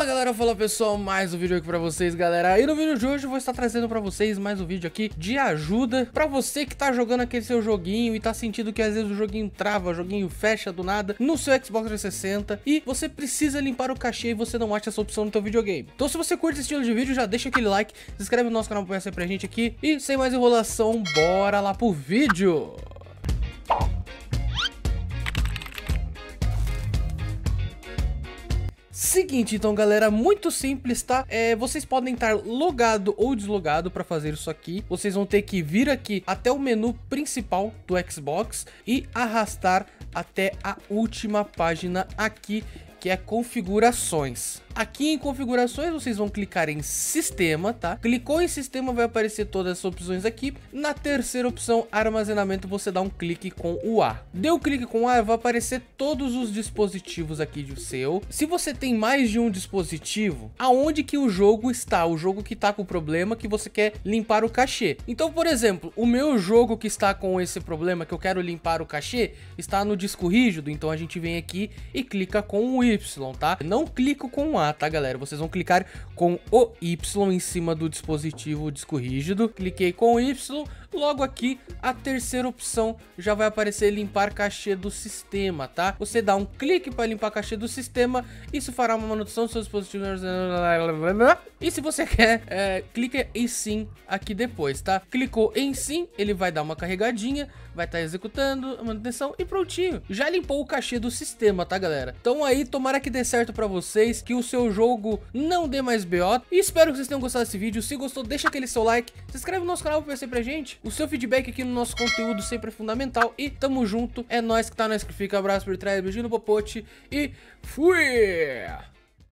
Fala galera, fala pessoal, mais um vídeo aqui pra vocês galera. E no vídeo de hoje eu vou estar trazendo pra vocês mais um vídeo aqui de ajuda pra você que tá jogando aquele seu joguinho e tá sentindo que às vezes o joguinho trava, o joguinho fecha do nada no seu Xbox 360 e você precisa limpar o cachê e você não acha essa opção no teu videogame. Então se você curte esse estilo de vídeo, já deixa aquele like, se inscreve no nosso canal pra apoiar pra gente aqui e sem mais enrolação, bora lá pro vídeo. Seguinte, então galera, muito simples, tá? Vocês podem estar logado ou deslogado para fazer isso aqui. Vocês vão ter que vir aqui até o menu principal do Xbox e arrastar até a última página aqui, que é configurações. Aqui em configurações vocês vão clicar em sistema, tá? Clicou em sistema, vai aparecer todas as opções aqui. Na terceira opção, armazenamento, você dá um clique com o A. Deu clique com o A, vai aparecer todos os dispositivos aqui do seu. Se você tem mais de um dispositivo, aonde que o jogo está? O jogo que tá com problema, que você quer limpar o cachê. Então, por exemplo, o meu jogo que está com esse problema, que eu quero limpar o cachê, está no disco rígido. Então a gente vem aqui e clica com o Y, tá? Não clico com o A, tá galera? Vocês vão clicar com o Y em cima do dispositivo disco rígido. Cliquei com o Y, logo aqui a terceira opção já vai aparecer limpar cachê do sistema, tá? Você dá um clique para limpar cachê do sistema, isso fará uma manutenção do seu dispositivo. E se você quer, clica em sim aqui depois, tá? Clicou em sim, ele vai dar uma carregadinha, vai estar executando a manutenção e prontinho. Já limpou o cachê do sistema, tá galera? Então aí, tomara que dê certo pra vocês, que o seu jogo não dê mais BO. E espero que vocês tenham gostado desse vídeo. Se gostou, deixa aquele seu like, se inscreve no nosso canal pra aparecer pra gente. O seu feedback aqui no nosso conteúdo sempre é fundamental. E tamo junto, é nóis que tá, nós que fica. Abraço por trás, beijinho no popote e fui!